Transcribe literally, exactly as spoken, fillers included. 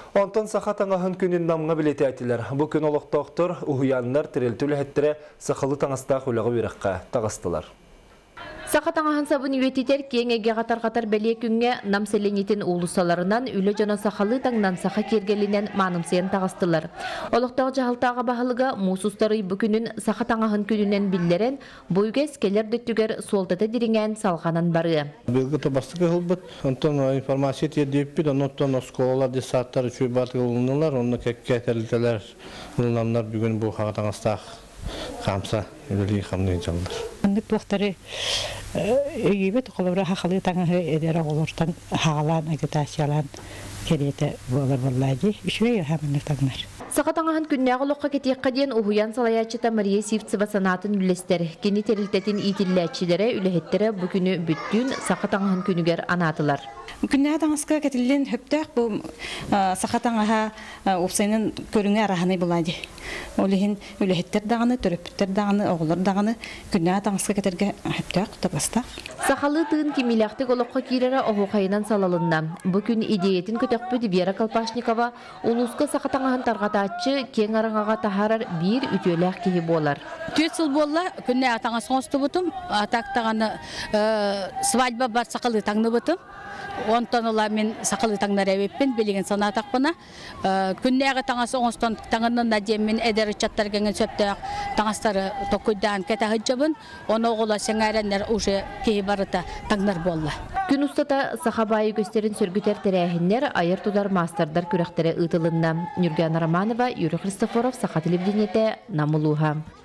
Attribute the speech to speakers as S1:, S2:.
S1: Онтон сақатаңа хын күнін намыңа білеті әтілер. Бұл күн олықтақтыр, ұхуянлар тірелтілі әттірі сақалы таңыстақ үліғі беріққа тағыстылар.
S2: Сақатаңахан сабын үететер кеңеге қатар-қатар бәле күнге намселенетін улусаларынан үлі жана сақалы таңнан сақа кергелінен манымсен тағыстылар. Олықтағы жағылтаға бағылыға мұсустары бүкінін сақатаңахан күнінен білдерен бойгес келер дөттігер солтаты диринген салғанан бары.
S3: Білгіті бастығы ғылбыт, онтан информация тедеппід, онтан осколалар десаттар үші батығы ұлынылар, онны кәтерлітелер ұлынамлар бүгін бұл қағатаңастақ қамса үлілі қамны жалдар.
S4: Бұлақтары үйебет қолыбыра хақалы таңығы әдері олыртан хағалан, агитациялан кереті болар болайды. Үшірей әмінлік таңдар.
S2: Сақатаңахан күннәғы лоққа кетекқа ден ұхуян салаячыта Мария Сивцева санатын үлестер. Кені терілтетін итілләтшілері үліхеттері бүкіні бүттін Сақатаңахан күнігер анатылар.
S5: Күннәғы таңысқа кетілден хөптәқ бұл Сақатаңаға опсайның көріңе араханы болады. Олығын үліхеттер дағаны, түріптер дағаны, оғылар дағаны күннәғы таңысқа кетерге хөптәқ табастақ.
S2: Сақалы тыын кемеләқтік олыққа кейрері оғуқайынан салалында. Бүкін идеятын көтөкпі Дибера Колпашникова ұлысқа Сақатаңахан тарғатачы кен араңаға тахарар бір үтеләқ кейі болар.
S6: Төт сыл болла, күннәғы таңыз соңысты бұтым, атақтағаны свадьба бар сақалы таңны бұтым. Онтан ола мен сақалы таңнар әвеппен белеген сана тақпына. Күннәғы таңасы оңыстан таңының надем мен әдәрі чаттар кәнген сөптәқ таңастары тоқыйдан кәті ғыджабын. Оны оғыла сәңәрәнлер ұшы кейі барыта таңнар болла.
S2: Күн ұстата сақабайы көстерін сөргітер тәрәхінлер айыр тудар мастердар күрәқтері ұтылында. Нүрген Романова, Юрий Христофоров, Сақа телевидениеті, Намылуға.